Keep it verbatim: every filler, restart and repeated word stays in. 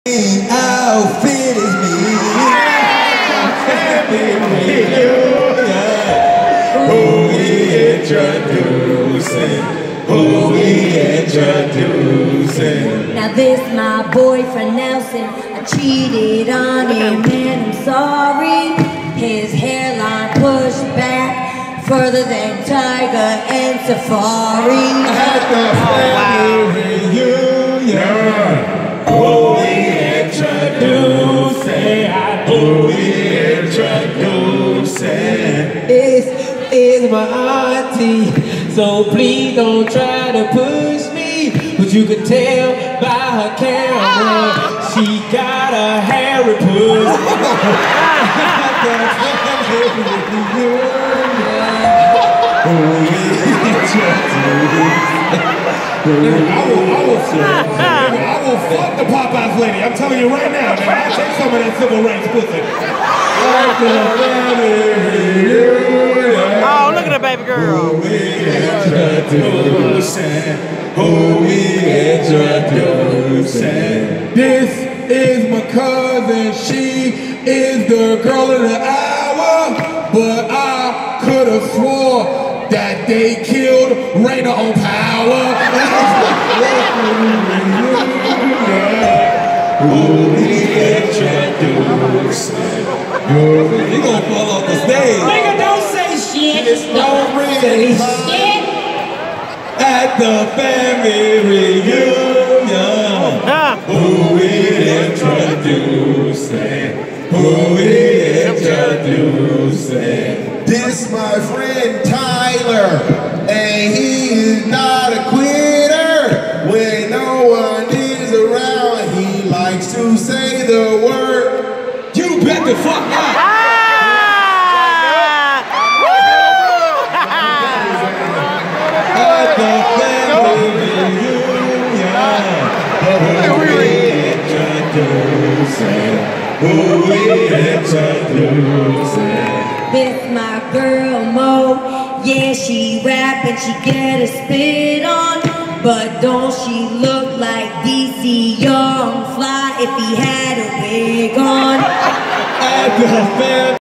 outfit is me. Who we introducing? Who we introducing? Now this my boyfriend Nelson. I cheated on him and I'm sorry. His hairline pushed back further than Tiger and Safari. At the family reunion, who we introducing? Who we introducing? This is my auntie, so please don't try to push me. But you can tell by her camera, she got a hairy pussy. Who we introducing? I will, I will, I will fuck the Popeyes lady. I'm telling you right now, man. I'll take some of that civil rights pussy. Oh, look at the baby girl. Who we introducing? Who we introducing? This is my cousin. She is the girl of the hour. But I could have swore that they killed Raina on Power. Who we introducing? You gonna fall off the stage. Nigga, don't say shit. Don't say shit. At the family reunion, who we introducing? Who we introducing? This my friend Tyler, and he is not a quitter. When no one is around, he likes to say the word. You bet the fuck up! At the family reunion, who we introducing? Who we introducing? This my girl Mo. Yeah, she rap and she get a spit on. But don't she look like D C Young Fly if he had a wig on? At the family